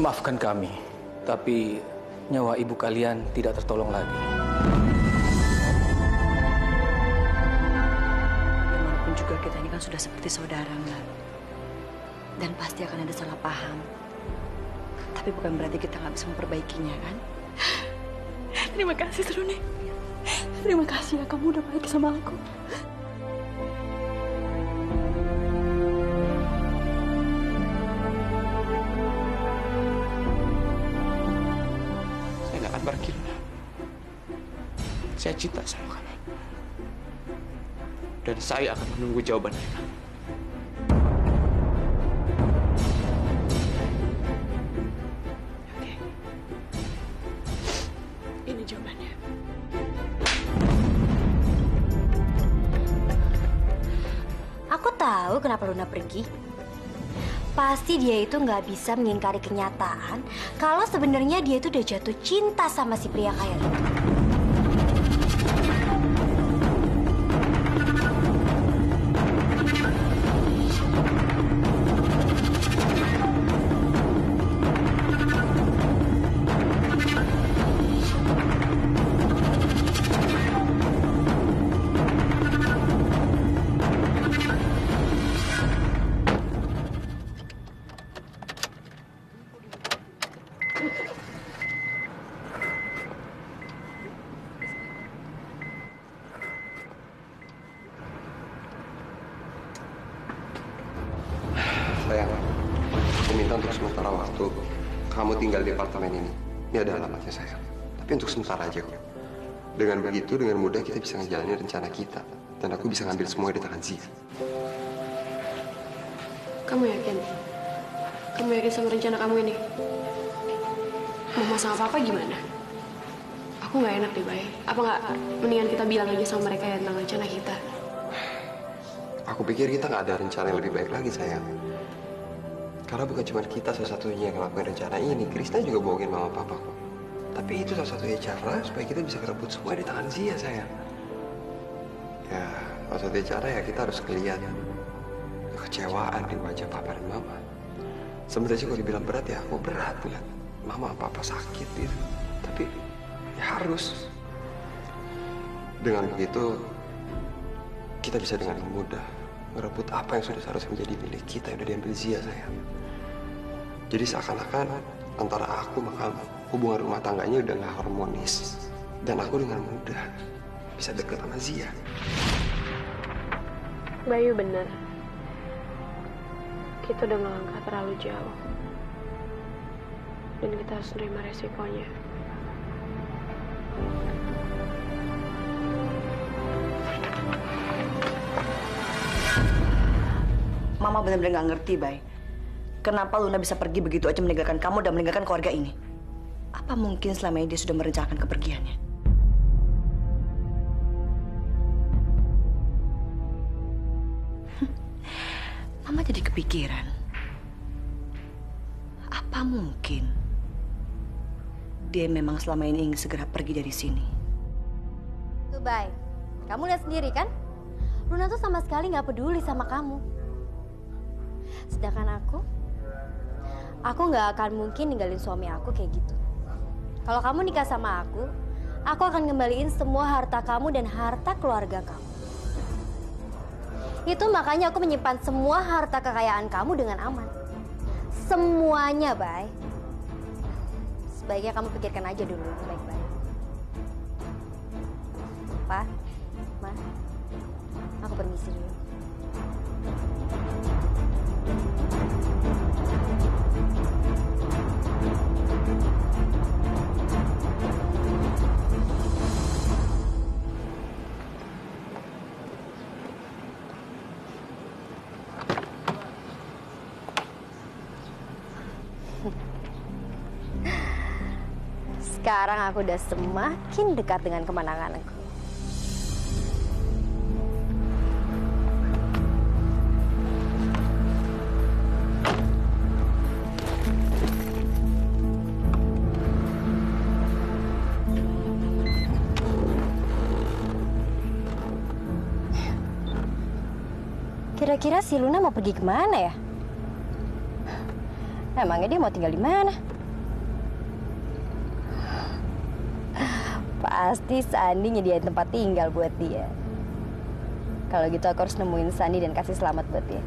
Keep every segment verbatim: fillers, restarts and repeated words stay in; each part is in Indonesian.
Maafkan kami, tapi nyawa ibu kalian tidak tertolong lagi. Bagaimanapun juga kita ini kan sudah seperti saudara, Mbak. Dan pasti akan ada salah paham. Tapi bukan berarti kita nggak bisa memperbaikinya, kan? Terima kasih, Seruni. Terima kasih ya, kamu udah baik sama aku. Saya nggak akan pergi. Saya cinta sama kamu. Dan saya akan menunggu jawaban dari kamu. Tahu kenapa Luna pergi? Pasti dia itu nggak bisa mengingkari kenyataan kalau sebenarnya dia itu udah jatuh cinta sama si pria kaya itu. Sayang, aku minta untuk sementara waktu kamu tinggal di apartemen ini. Ini ada alamatnya, sayang. Tapi untuk sementara aja kok. Dengan begitu, dengan mudah kita bisa ngejalanin rencana kita. Dan aku bisa ngambil semua di tangan Zia. Kamu yakin? Kamu yakin sama rencana kamu ini? Mama sama Papa gimana? Aku nggak enak deh, Bay. Apa nggak mendingan kita bilang aja sama mereka ya tentang rencana kita? Aku pikir kita nggak ada rencana yang lebih baik lagi, sayang. Karena bukan cuma kita satu-satunya yang ngelakuin rencana ini. Krisna juga bohongin mama papa kok. Tapi itu salah satunya cara supaya kita bisa ngerebut semua di tangan Zia, sayang. Ya, salah satunya cara ya kita harus kelihatan kekecewaan di wajah papa dan mama. Sebenarnya sih kalau dibilang berat ya, aku berat lihat mama papa sakit gitu. Tapi ya harus. Dengan begitu, kita bisa dengan mudah merebut apa yang sudah seharusnya menjadi milik kita yang udah diambil Zia, sayang. Jadi seakan-akan antara aku sama kamu, hubungan rumah tangganya udah gak harmonis. Dan aku dengan mudah bisa deket sama Zia. Bayu bener. Kita udah melangkah terlalu jauh. Dan kita harus nerima resikonya. Mama benar-benar nggak ngerti, Bay. Kenapa Luna bisa pergi begitu aja meninggalkan kamu dan meninggalkan keluarga ini? Apa mungkin selama ini dia sudah merencanakan kepergiannya? Mama jadi kepikiran. Apa mungkin dia memang selama ini ingin segera pergi dari sini? Tuh, Bay. Kamu lihat sendiri kan? Luna tuh sama sekali nggak peduli sama kamu. Sedangkan aku, aku nggak akan mungkin ninggalin suami aku kayak gitu. Kalau kamu nikah sama aku, aku akan ngembaliin semua harta kamu dan harta keluarga kamu. Itu makanya aku menyimpan semua harta kekayaan kamu dengan aman. Semuanya, Bay. Sebaiknya kamu pikirkan aja dulu baik-baik. Pa, Ma, aku permisi dulu. Sekarang aku udah semakin dekat dengan kemenanganku. Kira-kira si Luna mau pergi kemana ya? Emangnya dia mau tinggal di mana? Pasti Sandi nyediain tempat tinggal buat dia. Kalau gitu aku harus nemuin Sandi dan kasih selamat buat dia.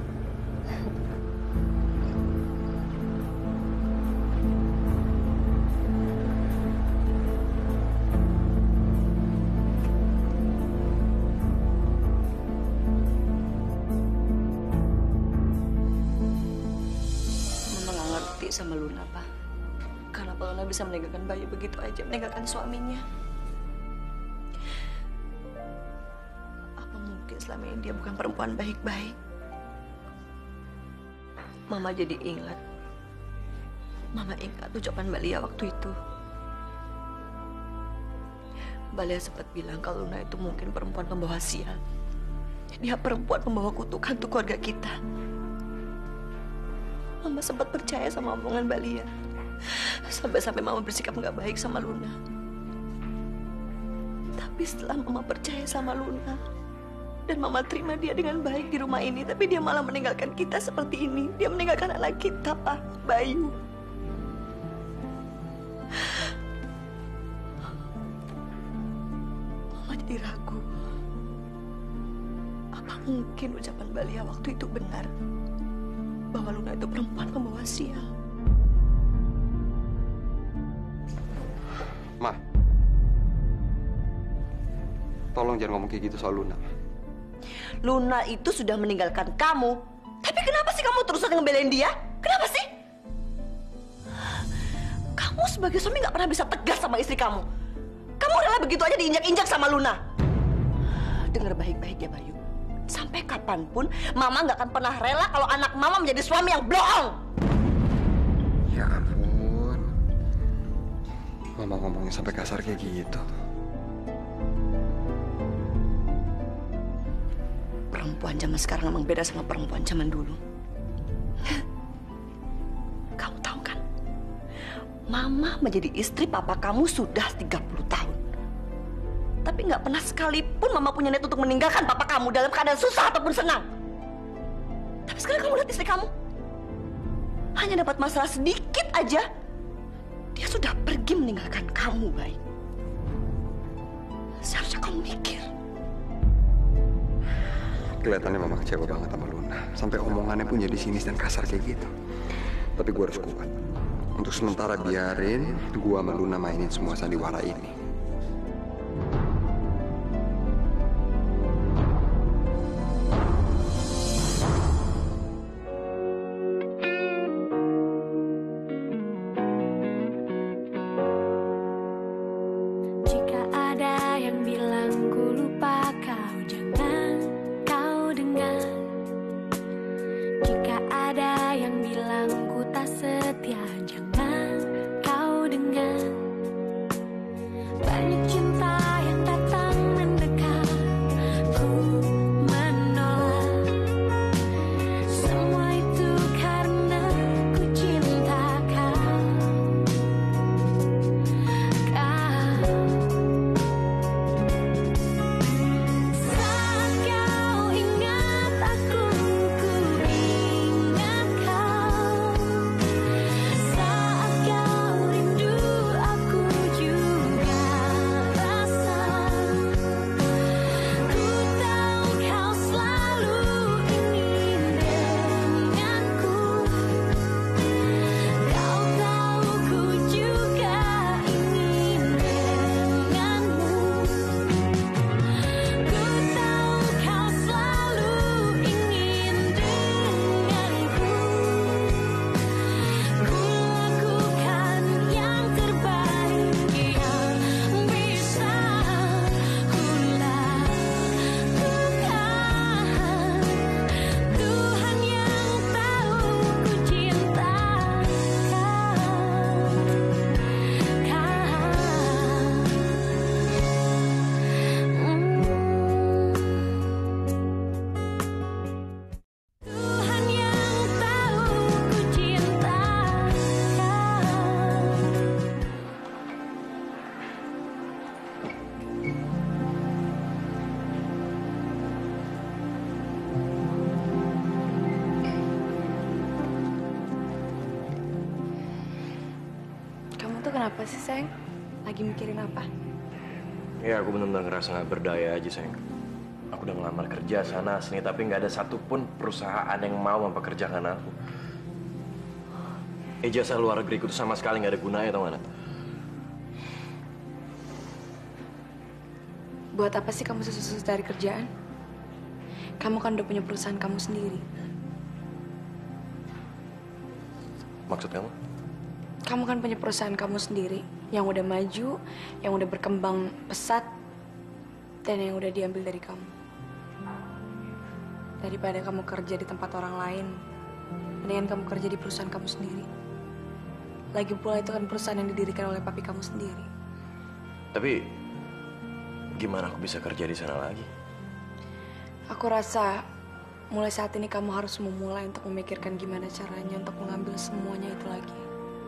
Mama nggak ngerti sama Luna, Pak. Kenapa Luna bisa meninggalkan bayi begitu aja, meninggalkan suaminya? Apa mungkin selama ini dia bukan perempuan baik-baik? Mama jadi ingat. Mama ingat ucapan Mbak Lia waktu itu. Mbak Lia sempat bilang kalau Luna itu mungkin perempuan pembawa sial. Dia perempuan pembawa kutukan untuk keluarga kita. Mama sempat percaya sama omongan Mbak Lia. Sampai-sampai Mama bersikap nggak baik sama Luna. Tapi setelah Mama percaya sama Luna, dan Mama terima dia dengan baik di rumah ini, tapi dia malah meninggalkan kita seperti ini. Dia meninggalkan anak kita, Pak, Bayu. Mama jadi ragu. Apa mungkin ucapan Mbak Lia waktu itu benar? Bahwa Luna itu perempuan pembawa sial. Ma, tolong jangan ngomong kayak gitu soal Luna. Luna itu sudah meninggalkan kamu. Tapi kenapa sih kamu terus-terusan ngebelain dia? Kenapa sih? Kamu sebagai suami nggak pernah bisa tegas sama istri kamu. Kamu rela begitu aja diinjak-injak sama Luna. Dengar baik-baik ya, Bayu. Sampai kapanpun, Mama nggak akan pernah rela kalau anak Mama menjadi suami yang bohong. Ya ampun. Mama ngomongnya sampai kasar kayak gitu. Perempuan zaman sekarang memang beda sama perempuan zaman dulu. Kamu tahu kan? Mama menjadi istri papa kamu sudah tiga puluh tahun. Tapi nggak pernah sekalipun Mama punya niat untuk meninggalkan papa kamu dalam keadaan susah ataupun senang. Tapi sekarang kamu lihat istri kamu. Hanya dapat masalah sedikit aja, dia sudah pergi meninggalkan kamu, baik. Seharusnya kamu mikir. Kelihatannya Mama kecewa banget sama Luna. Sampai omongannya pun jadi sinis dan kasar kayak gitu. Tapi gue harus kuat. Untuk sementara biarin gue sama Luna mainin semua sandiwara ini. Kenapa sih, sayang? Lagi mikirin apa? Ya, aku benar-benar ngerasa nggak berdaya aja, sayang. Aku udah ngelamar kerja sana sini, tapi nggak ada satupun perusahaan yang mau mempekerjakan aku. Ijazah luar negeriku tuh sama sekali nggak ada gunanya, tau nggak, Nat? Buat apa sih kamu susah-susah cari kerjaan? Kamu kan udah punya perusahaan kamu sendiri. Maksud kamu? Kamu kan punya perusahaan kamu sendiri yang udah maju, yang udah berkembang pesat, dan yang udah diambil dari kamu. Daripada kamu kerja di tempat orang lain, mendingan kamu kerja di perusahaan kamu sendiri. Lagi pula itu kan perusahaan yang didirikan oleh papi kamu sendiri. Tapi gimana aku bisa kerja di sana lagi? Aku rasa mulai saat ini kamu harus memulai untuk memikirkan gimana caranya untuk mengambil semuanya itu lagi.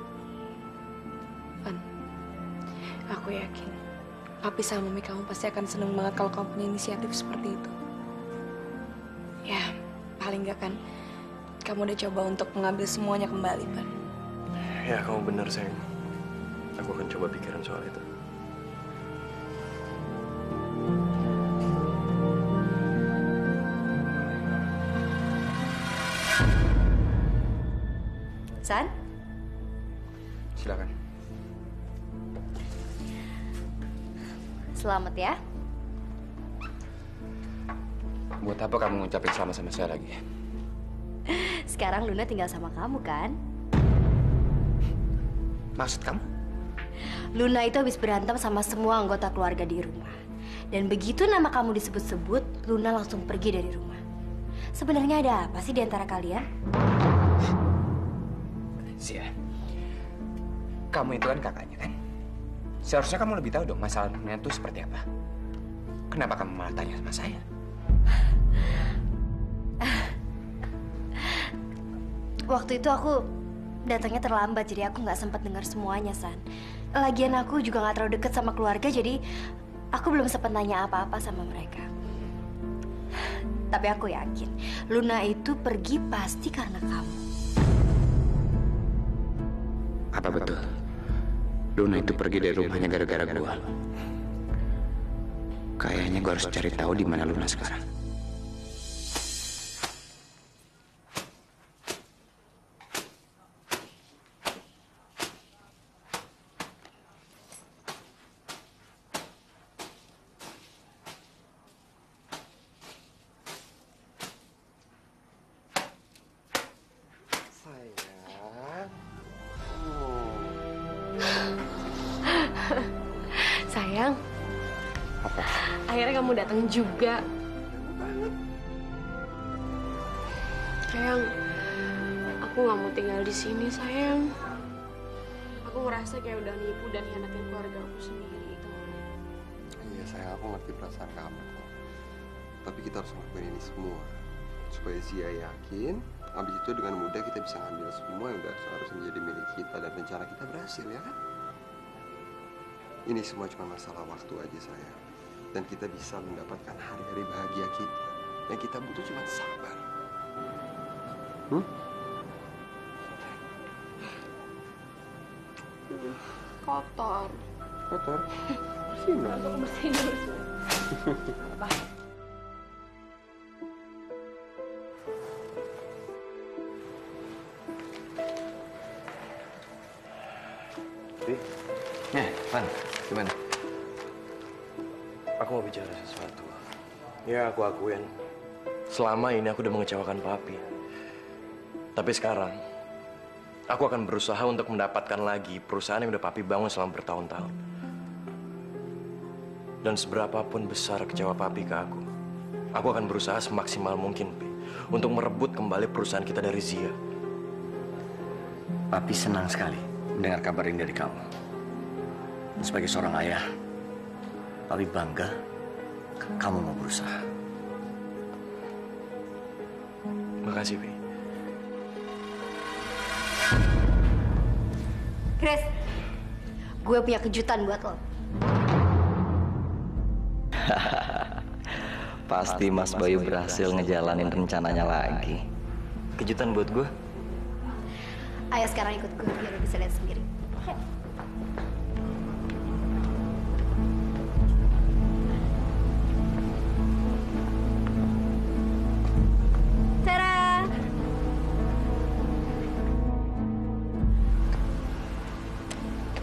Van, aku yakin papi sama mami kamu pasti akan seneng banget kalau kamu punya inisiatif seperti itu. Ya, paling nggak kan kamu udah coba untuk mengambil semuanya kembali, Van. Ya, kamu benar, sayang. Aku akan coba pikirin soal itu. San? Silakan. Selamat ya. Buat apa kamu ngucapin selamat sama saya lagi? Sekarang Luna tinggal sama kamu kan? Maksud kamu? Luna itu habis berantem sama semua anggota keluarga di rumah. Dan begitu nama kamu disebut-sebut, Luna langsung pergi dari rumah. Sebenarnya ada apa sih di antara kalian? Zia, kamu itu kan kakaknya kan? Seharusnya kamu lebih tahu dong masalahnya itu seperti apa. Kenapa kamu malah tanya sama saya? Waktu itu aku datangnya terlambat, jadi aku nggak sempat dengar semuanya, San. Lagian aku juga nggak terlalu deket sama keluarga, jadi aku belum sempat nanya apa-apa sama mereka. Tapi aku yakin, Luna itu pergi pasti karena kamu. Apa betul? Luna itu pergi dari rumahnya gara-gara gua. Kayaknya gua harus cari tahu di mana Luna sekarang. Sayang. Apa? Akhirnya kamu datang juga. Sayang, aku nggak mau tinggal di sini, sayang. Aku ngerasa kayak udah nipu dan hianatin keluarga aku sendiri. Itu. Iya, sayang, aku ngerti perasaan kamu kok. Tapi kita harus ngelakuin ini semua supaya Zia yakin. Habis itu dengan mudah kita bisa ngambil semua yang udah seharusnya menjadi milik kita dan rencana kita berhasil, ya kan? Ini semua cuma masalah waktu aja, sayang. Dan kita bisa mendapatkan hari-hari bahagia kita. Yang kita butuh cuma sabar. Hmm? Kotor. Kotor? Bersihin dong. Aku bersihin dulu. Apa? Eh, Van, gimana? Aku mau bicara sesuatu. Ya, aku akuin. Selama ini aku udah mengecewakan papi. Tapi sekarang, aku akan berusaha untuk mendapatkan lagi perusahaan yang udah papi bangun selama bertahun-tahun. Dan seberapapun besar kecewa papi ke aku, aku akan berusaha semaksimal mungkin, Pi, untuk merebut kembali perusahaan kita dari Zia. Papi senang sekali mendengar kabar ini dari kamu. Sebagai seorang ayah, Papi bangga kamu mau berusaha. Makasih, Pi. Chris, gue punya kejutan buat lo. Pasti Mas Bayu berhasil ngejalanin rencananya lagi. Kejutan buat gue? Ayo sekarang ikut gue biar lo bisa lihat sendiri.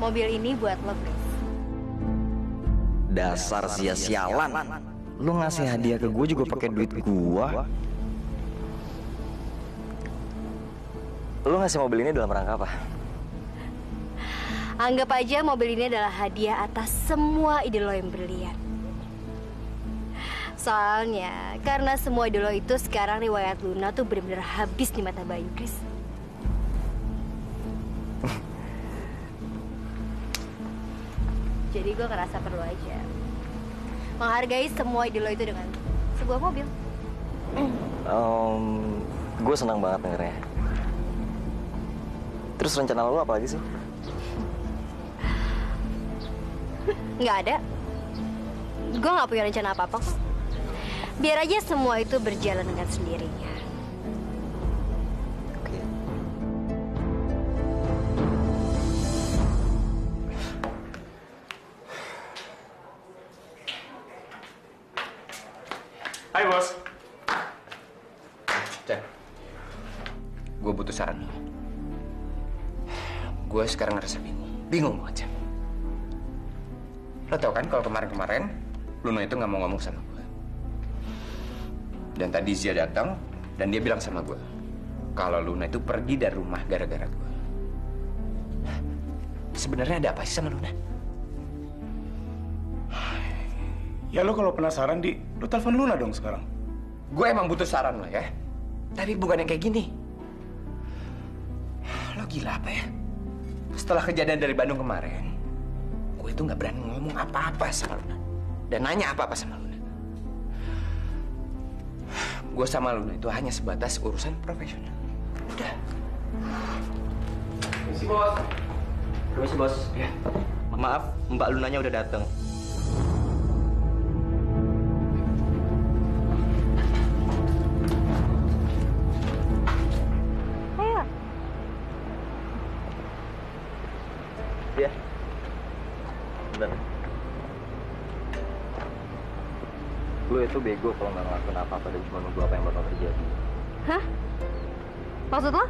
Mobil ini buat lo, Chris. Dasar sia-sialan. Lu ngasih hadiah ke gue juga pakai duit gua. Lu ngasih mobil ini dalam rangka apa? Anggap aja mobil ini adalah hadiah atas semua ide lo yang brilian. Soalnya, karena semua ide lo itu sekarang riwayat Luna tuh benar-benar habis di mata Bayu, Chris. Jadi gue ngerasa perlu aja menghargai semua ide lo itu dengan sebuah mobil. Um, gue senang banget dengernya. Terus rencana lo apa lagi sih? Nggak ada. Gue nggak punya rencana apa-apa kok. Biar aja semua itu berjalan dengan sendirinya. Oke. Hai bos. Chan, gue butuh saran lo. Gue sekarang ngerasa bingung, bingung banget Chan. Lo tau kan kalau kemarin-kemarin Luna itu nggak mau ngomong sama gue. Dan tadi Zia datang dan dia bilang sama gue kalau Luna itu pergi dari rumah gara-gara gue. Sebenarnya ada apa sih sama Luna? Ya lo kalau penasaran, Di, lo telepon Luna dong sekarang. Gue emang butuh saran lo ya. Tapi bukan yang kayak gini. Lo gila apa ya? Setelah kejadian dari Bandung kemarin, gue itu nggak berani ngomong apa-apa sama Luna. Dan nanya apa-apa sama Luna. Gue sama Luna itu hanya sebatas urusan profesional. Udah. Permisi, Bos. Permisi, Bos. Ya. Maaf, Mbak Lunanya udah datang. Ayo. Iya. Bentar. Lu itu bego kalau nggak ngelakuin apa-apa dan cuma nunggu apa yang bakal terjadi. Hah? Maksud lo?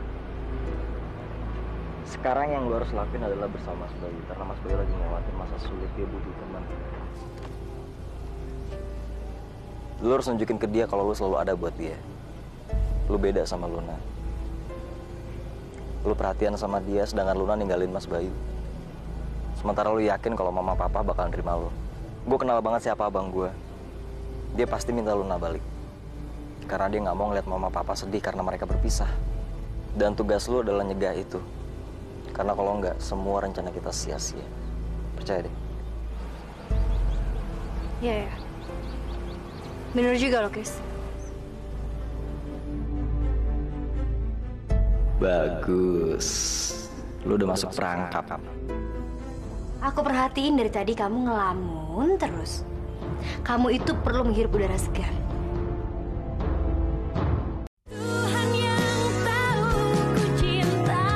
Sekarang yang lu harus lakuin adalah bersama Mas Bayu. Karena Mas Bayu lagi ngelewatin masa sulit, dia butuh teman. Lu harus nunjukin ke dia kalau lu selalu ada buat dia. Lu beda sama Luna. Lu perhatian sama dia, sedangkan Luna ninggalin Mas Bayu. Sementara lu yakin kalau mama papa bakal nerima lu. Gue kenal banget siapa abang gue. Dia pasti minta Luna balik. Karena dia nggak mau ngeliat mama papa sedih karena mereka berpisah. Dan tugas lu adalah nyegah itu. Karena kalau nggak, semua rencana kita sia-sia. Percaya deh. Iya, ya. Bener juga lo, Chris. Bagus. Lu udah masuk perangkap. Aku perhatiin dari tadi kamu ngelamun terus. Kamu itu perlu menghirup udara segar. Tuhan yang tahu ku cinta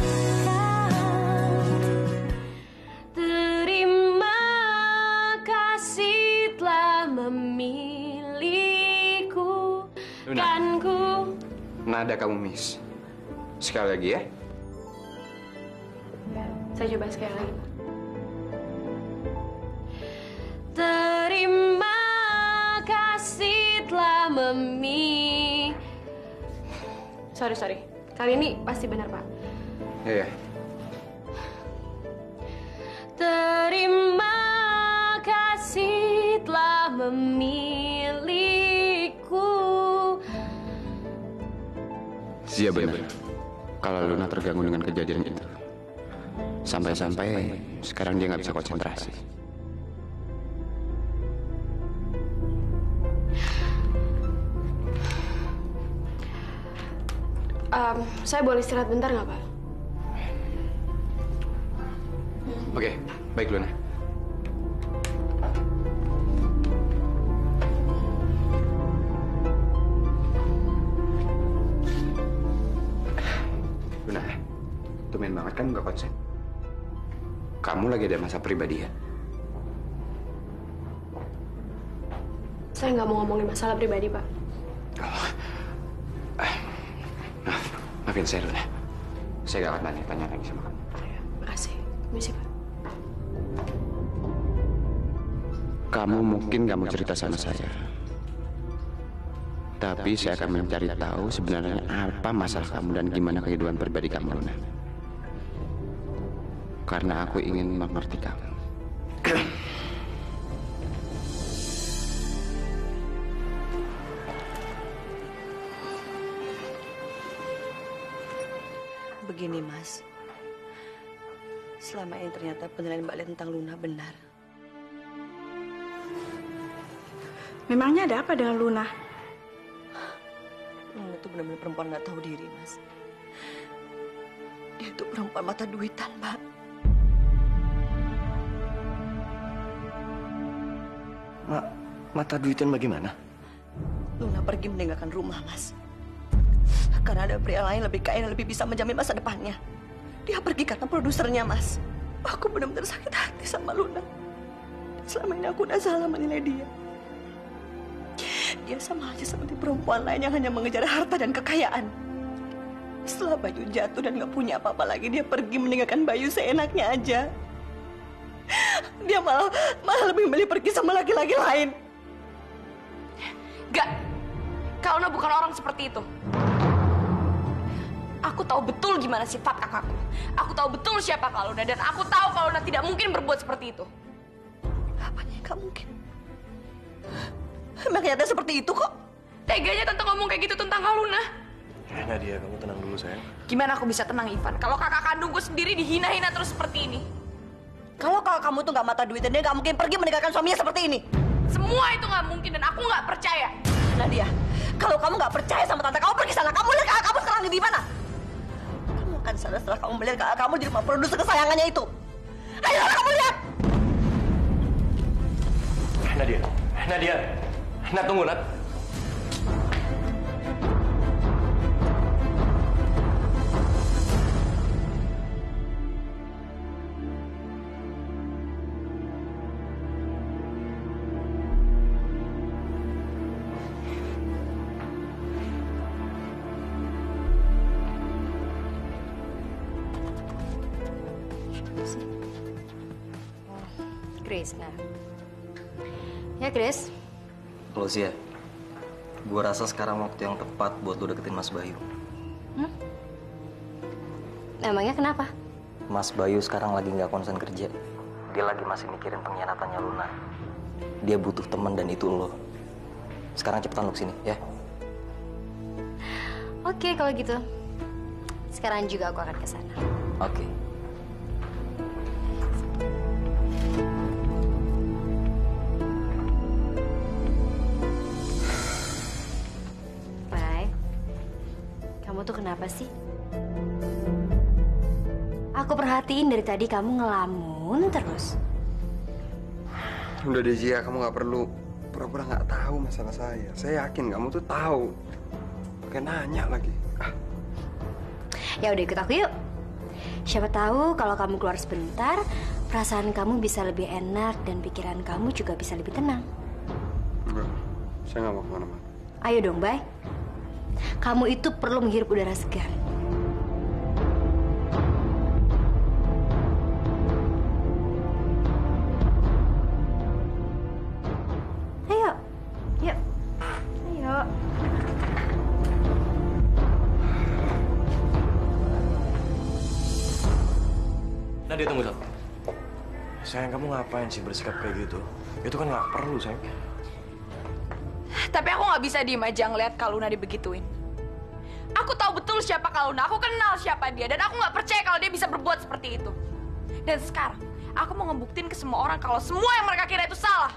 kau. Terima kasih telah memilihku. Luna. Kan ku Nada kamu miss. Sekali lagi ya. Saya coba sekali lagi. Terima kasih telah memilih. Sorry, sorry. Kali ini pasti benar, Pak. Ya, ya. Terima kasih telah memilihku. Zia benar. Kalau Luna terganggu dengan kejadian itu. Sampai-sampai sekarang dia nggak bisa konsentrasi. Um, saya boleh istirahat bentar nggak, Pak? Oke, baik Luna. Luna, tumben banget kan nggak konsen. Kamu lagi ada masalah pribadi ya? Saya nggak mau ngomongin masalah pribadi, Pak. Oh. Eh, maaf, maafin saya Luna. Saya gak akan tanya-tanya lagi sama kamu. Makasih. Misi, Pak. kamu mungkin gak mau cerita sama saya. Tapi saya akan mencari tahu sebenarnya apa masalah kamu dan gimana kehidupan pribadi kamu, Luna. Karena aku ingin mengerti kamu. Begini, Mas. Selama ini ternyata penilaian Mbak Lia tentang Luna benar. Memangnya ada apa dengan Luna? Luna itu benar-benar perempuan nggak tahu diri, Mas. Dia itu perempuan mata duitan, Mbak. Ma, mata duitan bagaimana? Luna pergi meninggalkan rumah, Mas. Karena ada pria lain lebih kaya dan lebih bisa menjamin masa depannya. Dia pergi karena produsernya, Mas. Aku benar-benar sakit hati sama Luna. Selama ini aku udah salah menilai dia. Dia sama aja seperti perempuan lain yang hanya mengejar harta dan kekayaan. Setelah Bayu jatuh dan gak punya apa-apa lagi, dia pergi meninggalkan Bayu seenaknya aja. Dia malah malah lebih memilih pergi sama laki-laki lain. Gak, Kak Luna bukan orang seperti itu. Aku tahu betul gimana sifat kakakku. Aku tahu betul siapa Kak Luna, dan aku tahu Kak Luna tidak mungkin berbuat seperti itu. Apanya yang gak mungkin? Emang ternyata seperti itu kok. Teganya tante ngomong kayak gitu tentang Kak Luna. Eh, Nadia, kamu tenang dulu, sayang. Gimana aku bisa tenang, Ivan, kalau kakak kandungku sendiri dihina-hina terus seperti ini? Kalau kalau kamu tuh nggak mata duitnya, dia nggak mungkin pergi meninggalkan suaminya seperti ini. Semua itu nggak mungkin dan aku nggak percaya. Nadia, kalau kamu nggak percaya sama tante, kamu pergi sana. Kamu lihat kakak kamu sekarang di mana? Kamu akan sadar setelah kamu melihat kakak kamu di rumah produser kesayangannya itu. Ayo, kamu lihat. Nadia, Nadia, Nat, tunggu, Nat. Grace, nah. Ya, Grace. Halo, Sia. Gue rasa sekarang waktu yang tepat buat lo deketin Mas Bayu. Hmm? Emangnya kenapa? Mas Bayu sekarang lagi nggak konsen kerja. Dia lagi masih mikirin pengkhianatannya Luna. Dia butuh teman dan itu lo. Sekarang cepetan lo kesini, ya? Oke, kalau gitu. Sekarang juga aku akan ke sana. Oke. Kamu tuh kenapa sih? Aku perhatiin dari tadi kamu ngelamun terus. Udah deh, Zia, kamu nggak perlu pura-pura nggak tahu masalah saya. Saya yakin kamu tuh tahu. Pakai nanya lagi. Ah. Ya udah, ikut aku yuk. Siapa tahu kalau kamu keluar sebentar, perasaan kamu bisa lebih enak dan pikiran kamu juga bisa lebih tenang. Enggak, saya nggak mau kemana-mana. Ayo dong, Bay. Kamu itu perlu menghirup udara segar. Ayo, yuk, ayo. Nadia, tunggu, Sal. Sayang, kamu ngapain sih bersikap kayak gitu? Itu kan nggak perlu, sayang. Tapi aku nggak bisa diem aja ngeliat Kak Luna dibegituin. Aku tahu betul siapa Kak Luna, aku kenal siapa dia, dan aku nggak percaya kalau dia bisa berbuat seperti itu. Dan sekarang, aku mau ngebuktiin ke semua orang kalau semua yang mereka kira itu salah.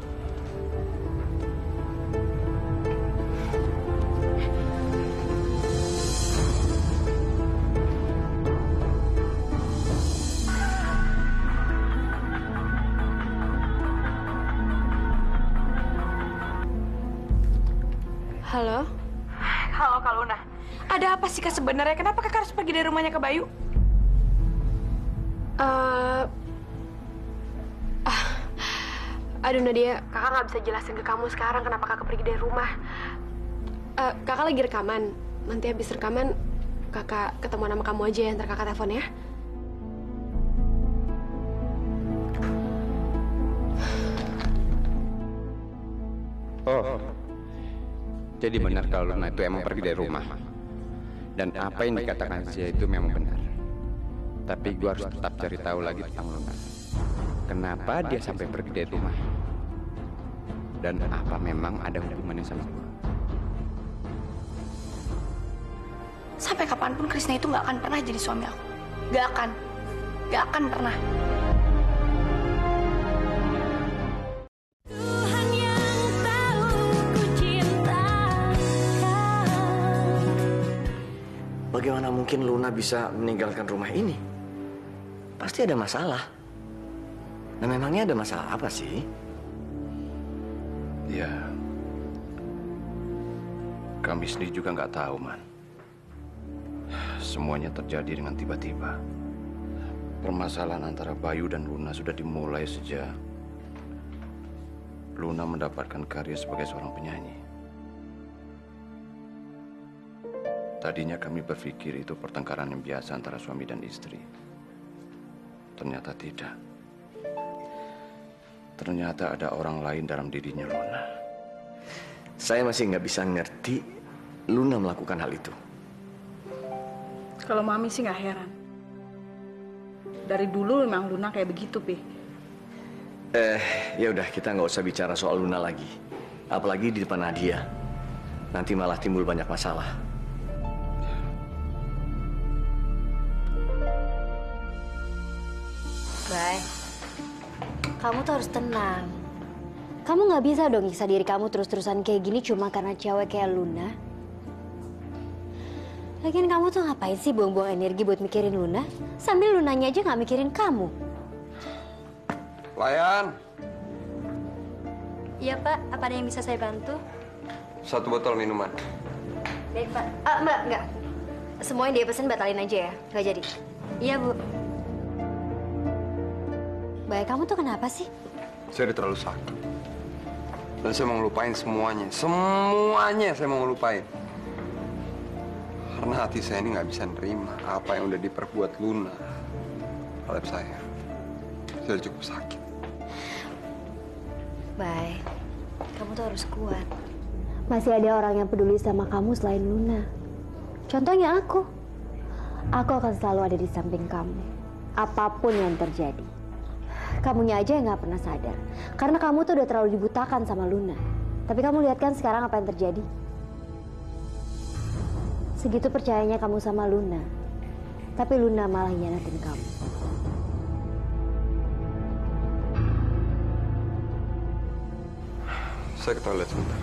Halo? Halo Kak Luna. Ada apa sih Kak sebenarnya? Kenapa Kakak harus pergi dari rumahnya ke Bayu? Uh, ah, aduh Nadia, kakak nggak bisa jelasin ke kamu sekarang kenapa kakak pergi dari rumah. Uh, kakak lagi rekaman. Nanti habis rekaman, kakak ketemu sama kamu aja ya, ntar kakak telepon ya. Oh, jadi benar kalau Luna itu emang pergi dari rumah. Dan apa yang dikatakan Zia itu memang benar. Tapi gue harus tetap cari tahu lagi tentang Luna. Kenapa dia sampai pergi dari rumah? Dan apa memang ada hubungannya sama gue? Sampai kapanpun Krisna itu nggak akan pernah jadi suami aku. Nggak akan. Nggak akan pernah. Bagaimana mungkin Luna bisa meninggalkan rumah ini? Pasti ada masalah. Nah, memangnya ada masalah apa sih? Ya, kami sendiri juga nggak tahu, Man. Semuanya terjadi dengan tiba-tiba. Permasalahan antara Bayu dan Luna sudah dimulai sejak Luna mendapatkan karir sebagai seorang penyanyi. Tadinya kami berpikir itu pertengkaran yang biasa antara suami dan istri. Ternyata tidak. Ternyata ada orang lain dalam dirinya Luna. Saya masih nggak bisa ngerti Luna melakukan hal itu. Kalau Mami sih nggak heran. Dari dulu memang Luna kayak begitu, Pi. Eh, ya udah kita nggak usah bicara soal Luna lagi. Apalagi di depan Nadia. Nanti malah timbul banyak masalah. Bay, kamu tuh harus tenang. Kamu nggak bisa dong nyiksa diri kamu terus-terusan kayak gini cuma karena cewek kayak Luna. Lagian kamu tuh ngapain sih buang-buang energi buat mikirin Luna? Sambil Lunanya aja nggak mikirin kamu. Layan. Iya Pak, apa ada yang bisa saya bantu? Satu botol minuman. Baik Pak. Ah, Mbak, enggak. Semua yang dia pesen batalin aja ya, nggak jadi. Iya Bu. Baik, kamu tuh kenapa sih? Saya udah terlalu sakit. Dan saya mau ngelupain semuanya. Semuanya saya mau ngelupain. Karena hati saya ini nggak bisa nerima apa yang udah diperbuat Luna terhadap saya. Saya cukup sakit. Baik, kamu tuh harus kuat. Masih ada orang yang peduli sama kamu selain Luna. Contohnya aku. Aku akan selalu ada di samping kamu. Apapun yang terjadi. Kamunya aja yang nggak pernah sadar. Karena kamu tuh udah terlalu dibutakan sama Luna. Tapi kamu lihat kan sekarang apa yang terjadi? Segitu percayanya kamu sama Luna. Tapi Luna malah hianatin kamu. Saya ke toilet sebentar.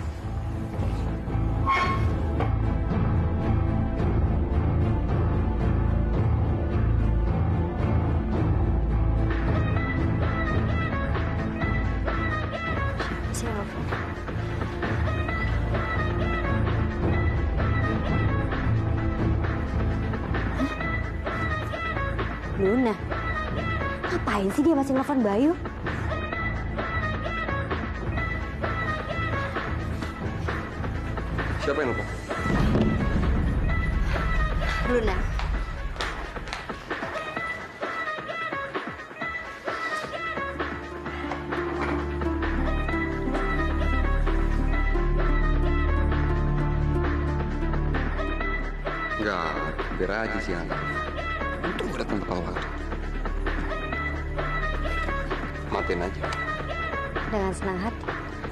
Siap. Luna, ngapain sih dia masih nelfon Bayu? Siapa yang lupa? Luna. Enggak, biar aja sih anak. Untung gue datang tepat waktu. Matiin aja. Dengan senang hati.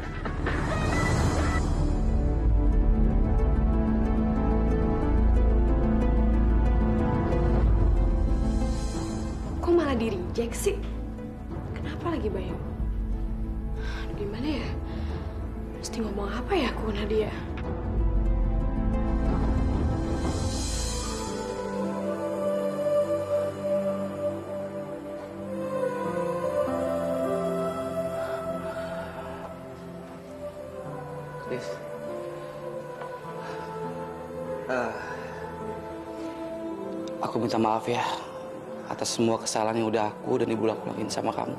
Kok malah di-reject sih? Kenapa lagi Bayu? Aduh, gimana ya? Mesti ngomong apa ya aku ke Nadia? Riz. Uh, aku minta maaf ya atas semua kesalahan yang udah aku dan ibu lakuin sama kamu.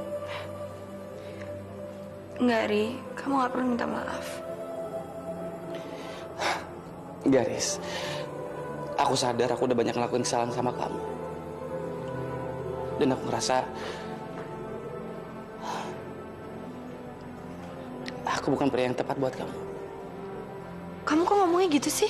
Enggak, Ri. Kamu nggak perlu minta maaf. Enggak, Riz. Aku sadar aku udah banyak ngelakuin kesalahan sama kamu. Dan aku ngerasa... Aku aku bukan pria yang tepat buat kamu. Kamu kok ngomongnya gitu sih?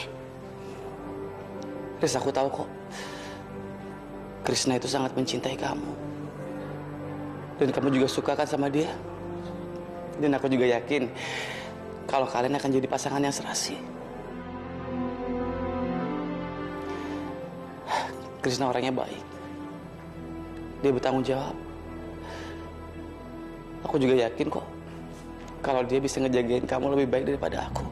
Riz, aku tahu kok. Krishna itu sangat mencintai kamu. Dan kamu juga suka kan sama dia? Dan aku juga yakin kalau kalian akan jadi pasangan yang serasi. Krishna orangnya baik. Dia bertanggung jawab. Aku juga yakin kok kalau dia bisa ngejagain kamu lebih baik daripada aku.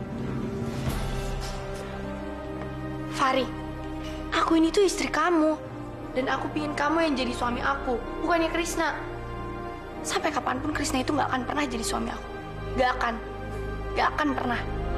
Fari, aku ini tuh istri kamu. Dan aku pingin kamu yang jadi suami aku, bukannya Krishna. Sampai kapanpun Krishna itu gak akan pernah jadi suami aku. Gak akan. Gak akan pernah.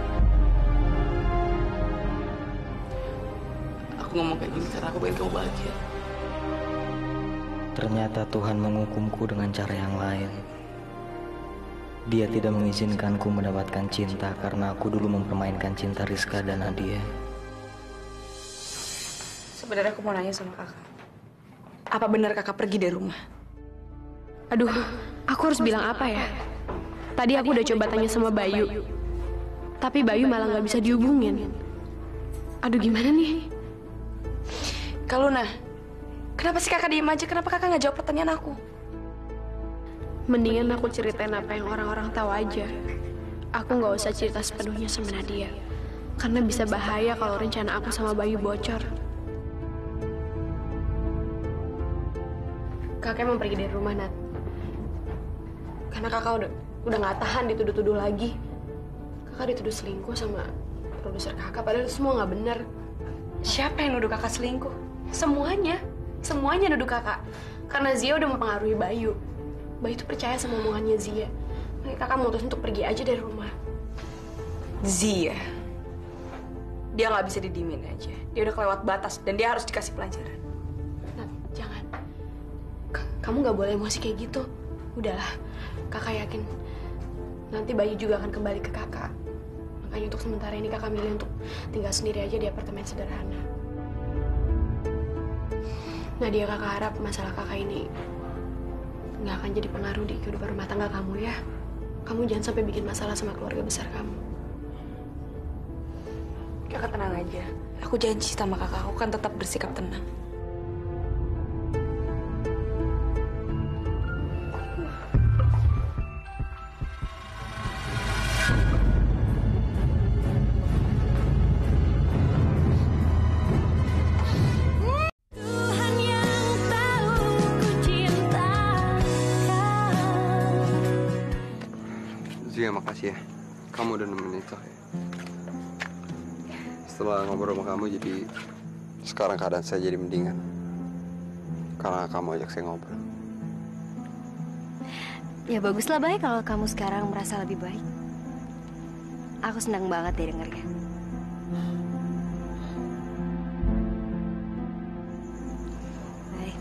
Aku ngomong kayak gini karena aku pengen kamu bahagia. Ternyata Tuhan menghukumku dengan cara yang lain. Dia tidak mengizinkanku mendapatkan cinta karena aku dulu mempermainkan cinta Rizka dan Nadia. Sebenarnya aku mau nanya sama kakak. Apa benar kakak pergi dari rumah? Aduh, aku harus bilang apa ya? Tadi aku udah coba tanya sama Bayu. Tapi Bayu malah nggak bisa dihubungin. Aduh, gimana nih? Kak Luna, kenapa sih kakak diem aja? Kenapa kakak nggak jawab pertanyaan aku? Mendingan aku ceritain apa yang orang-orang tahu aja. Aku nggak usah cerita sepenuhnya sama Nadia. Karena bisa bahaya kalau rencana aku sama Bayu bocor. Kakak mau pergi dari rumah, Nat. Karena kakak udah udah nggak tahan dituduh-tuduh lagi. Kakak dituduh selingkuh sama produser kakak, padahal itu semua nggak benar. Siapa yang nuduh kakak selingkuh? Semuanya, semuanya nuduh kakak. Karena Zia udah mempengaruhi Bayu. Bayu tuh percaya sama omongannya Zia. Makanya kakak mutus untuk pergi aja dari rumah. Zia. Dia nggak bisa didiemin aja. Dia udah kelewat batas dan dia harus dikasih pelajaran. Nat, jangan. Kamu nggak boleh emosi kayak gitu. Udahlah, kakak yakin nanti Bayu juga akan kembali ke kakak. Makanya untuk sementara ini kakak milih untuk tinggal sendiri aja di apartemen sederhana. Nadia, kakak harap masalah kakak ini nggak akan jadi pengaruh di kehidupan rumah tangga kamu ya. Kamu jangan sampai bikin masalah sama keluarga besar kamu. Kakak tenang aja. Aku janji sama kakak, aku kan tetap bersikap tenang. Zia, makasih ya. Kamu udah nemenin saya. Setelah ngobrol sama kamu, jadi sekarang keadaan saya jadi mendingan. Karena kamu ajak saya ngobrol. Ya baguslah, baik kalau kamu sekarang merasa lebih baik. Aku senang banget deh dengarnya. Baik.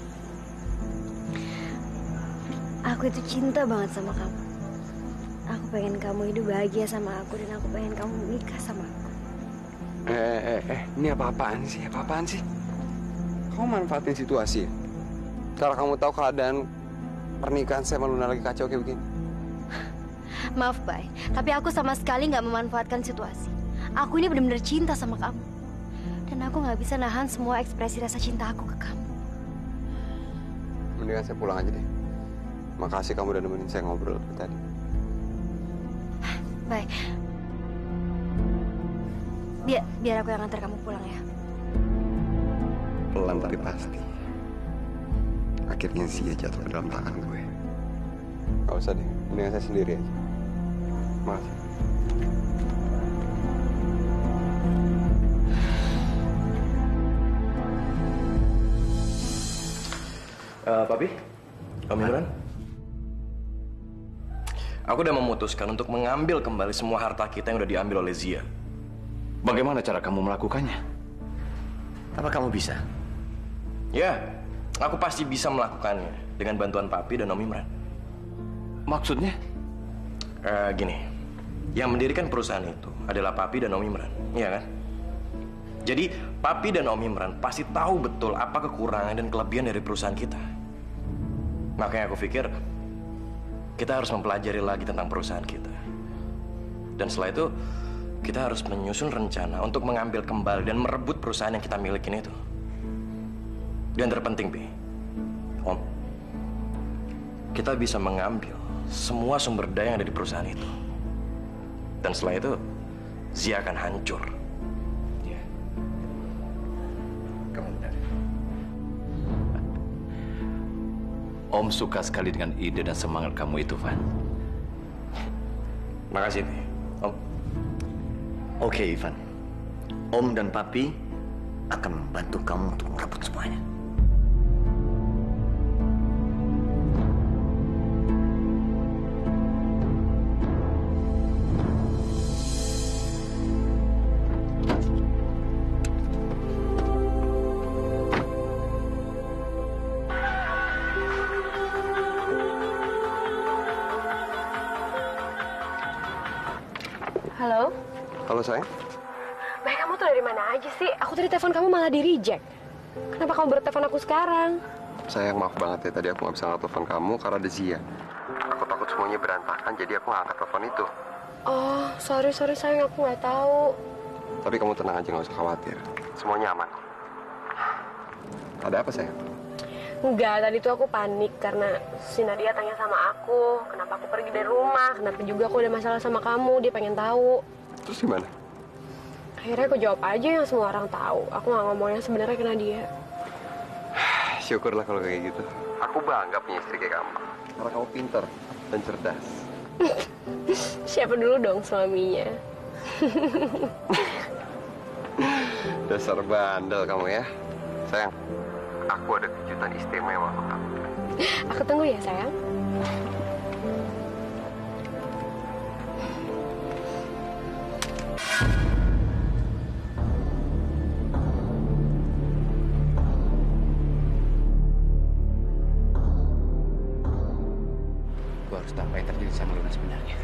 Aku itu cinta banget sama kamu. Aku pengen kamu hidup bahagia sama aku dan aku pengen kamu menikah sama aku. Eh, eh, eh, eh. Ini apa-apaan sih? Apa-apaan sih? Kamu manfaatin situasi ya? Kalau kamu tahu keadaan pernikahan saya sama Luna lagi kacau kayak begini. Maaf, Bay. Tapi aku sama sekali nggak memanfaatkan situasi. Aku ini benar-benar cinta sama kamu. Dan aku nggak bisa nahan semua ekspresi rasa cinta aku ke kamu. Mendingan saya pulang aja deh. Makasih kamu udah nemenin saya ngobrol tadi. Baik. Biar, biar aku yang ngantar kamu pulang ya. Pelan tapi pasti. Akhirnya Zia jatuh ke dalam tangan gue. Gak usah deh, mendingan saya sendiri aja. Makasih. Uh, Papi, Om Imran. Aku udah memutuskan untuk mengambil kembali semua harta kita yang udah diambil oleh Zia. Bagaimana cara kamu melakukannya? Apa kamu bisa? Ya, aku pasti bisa melakukannya dengan bantuan Papi dan Om Imran. Maksudnya? Uh, gini, yang mendirikan perusahaan itu adalah Papi dan Om Imran, iya kan? Jadi, Papi dan Om Imran pasti tahu betul apa kekurangan dan kelebihan dari perusahaan kita. Makanya aku pikir kita harus mempelajari lagi tentang perusahaan kita. Dan setelah itu, kita harus menyusun rencana untuk mengambil kembali dan merebut perusahaan yang kita milikin itu. Dan terpenting, Bi, Om, kita bisa mengambil semua sumber daya yang ada di perusahaan itu. Dan setelah itu, Zia akan hancur. Ya. Kamu benar. Om suka sekali dengan ide dan semangat kamu itu, Van. Makasih, Bi. Om. Oke, Ivan. Om dan Papi akan membantu kamu untuk merebut semuanya. Halo? Halo sayang. Baik, kamu tuh dari mana aja sih? Aku tadi telepon kamu malah di-reject. Kenapa kamu bertelepon aku sekarang? Sayang, maaf banget ya. Tadi aku nggak bisa angkat telepon kamu karena ada Zia. Aku takut semuanya berantakan, jadi aku nggak angkat telepon itu. Oh, sorry, sorry sayang. Aku nggak tahu. Tapi kamu tenang aja, nggak usah khawatir. Semuanya aman. Ada apa, sayang? Enggak, tadi tuh aku panik karena si Nadia tanya sama aku, kenapa aku pergi dari rumah, kenapa juga aku ada masalah sama kamu, dia pengen tahu. Terus gimana? Akhirnya aku jawab aja yang semua orang tahu. Aku nggak ngomong yang sebenarnya ke Nadia. Syukurlah kalau kayak gitu. Aku bangga punya istri kayak kamu. Karena kamu pintar dan cerdas. Siapa dulu dong suaminya? Dasar bandel kamu ya. Sayang, aku ada kejutan istimewa untuk kamu. Aku tunggu ya sayang. Gue harus tahu apa yang terjadi sama Luna sebenarnya.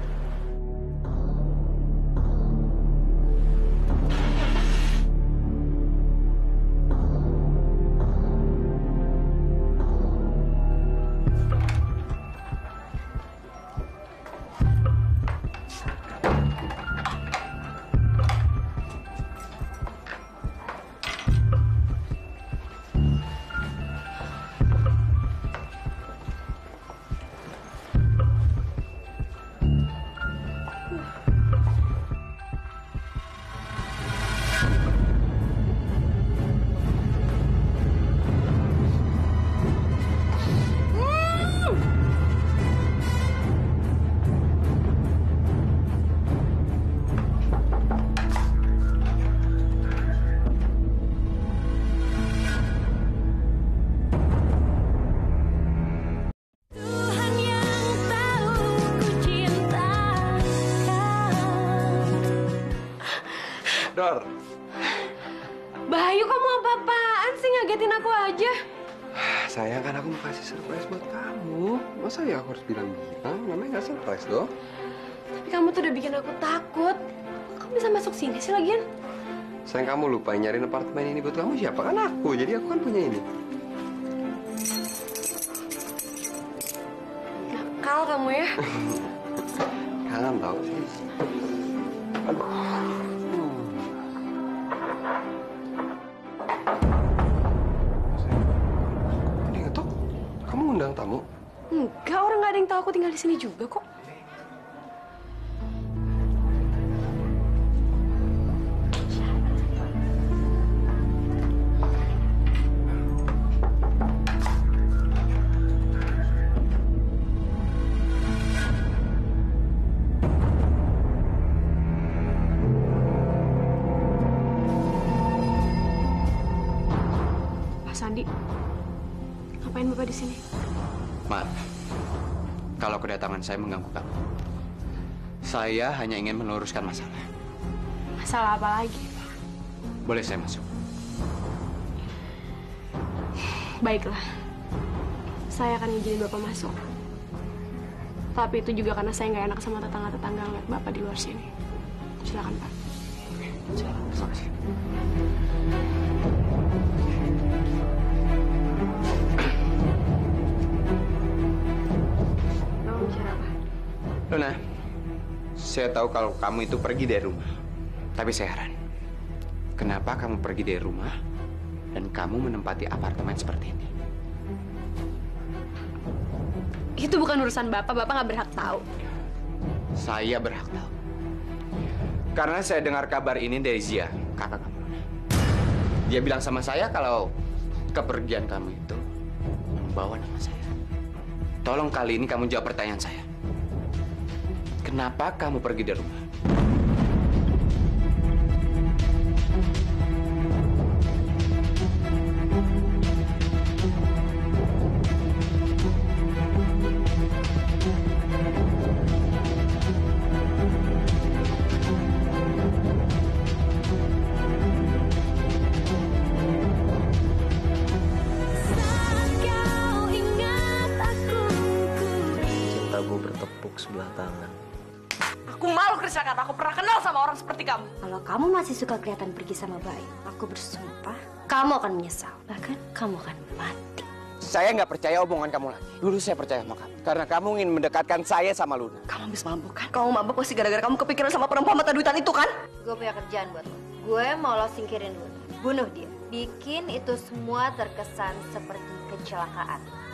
Dor. Bayu, kamu apa-apaan sih ngagetin aku aja? Sayang, kan aku mau kasih surprise buat kamu. Masa ya aku harus bilang-bilang? Namanya nggak surprise dong. Tapi kamu tuh udah bikin aku takut. Kamu bisa masuk sini sih lagian? Sayang, kamu lupa nyariin apartemen ini buat kamu siapa? Kan aku, jadi aku kan punya ini. Nakal kamu ya. Kangen tau sih. Aduh. Ini ngetok. Kamu ngundang tamu? Enggak, orang nggak ada yang tahu aku tinggal di sini juga kok. Sandi, ngapain Bapak di sini? Maaf, kalau kedatangan saya mengganggu kamu. Saya hanya ingin meluruskan masalah. Masalah apa lagi? Boleh saya masuk? Baiklah, saya akan izinin Bapak masuk. Tapi itu juga karena saya nggak enak sama tetangga-tetangga ngeliat Bapak di luar sini. Silakan Pak. Silakan, terima kasih. Mau bicara apa? Luna, Saya tahu kalau kamu itu pergi dari rumah. Tapi saya heran. Kenapa kamu pergi dari rumah dan kamu menempati apartemen seperti ini? Itu bukan urusan Bapak, Bapak nggak berhak tahu. Saya berhak tahu. Karena saya dengar kabar ini dari Zia, kakak kamu. Dia bilang sama saya kalau kepergian kamu itu membawa nama saya. Tolong kali ini kamu jawab pertanyaan saya. Kenapa kamu pergi dari rumah? Gue bertepuk sebelah tangan. Aku malu Krisna karena aku pernah kenal sama orang seperti kamu. Kalau kamu masih suka kelihatan pergi sama Bayu, aku bersumpah kamu akan menyesal. Bahkan kamu akan mati. Saya nggak percaya omongan kamu lagi. Dulu saya percaya sama kamu. Karena kamu ingin mendekatkan saya sama Luna. Kamu habis mabuk kan? Kamu mabuk pasti gara-gara kamu kepikiran sama perempuan mata duitan itu kan? Gue punya kerjaan buat lo. Gue mau lo singkirin Luna. Bunuh dia. Bikin itu semua terkesan seperti kecelakaan.